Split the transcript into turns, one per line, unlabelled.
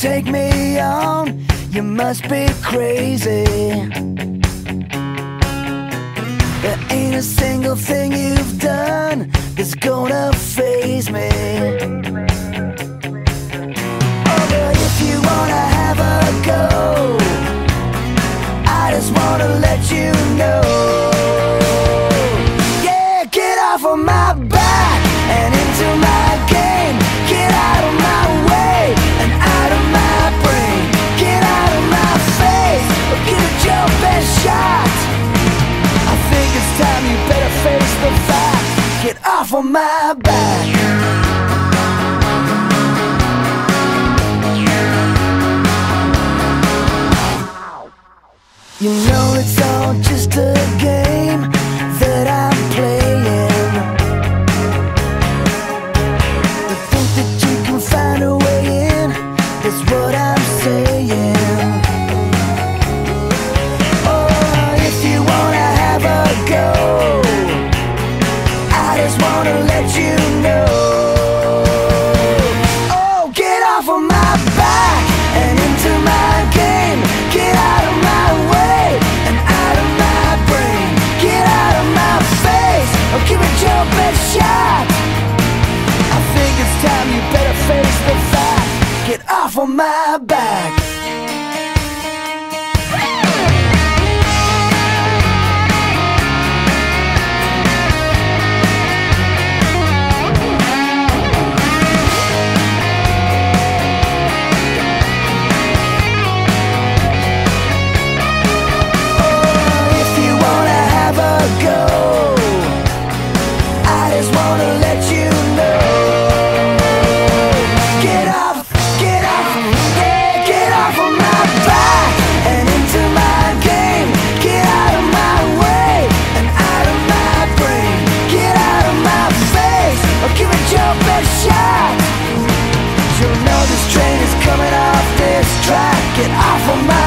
take me on, you must be crazy. There ain't a single thing you've done that's gonna faze me. Oh, but if you wanna have a go, I just wanna let you know. Yeah, get off of my back and into my game. Get out of my way and out of my brain. Get out of my face, or give it your best shot. I think it's time you better face the fact. Get off of my back. You know it's all just a game that I'm playing. To think that you can find a way in, that's what I'm saying. Oh, if you wanna have a go, I just wanna let you know. Oh, get off of my back and into my game. Get out of my way and out of my brain. Get out of my face, or give it your best shot. I think it's time you better face the fact. Get off of my back. Get off of my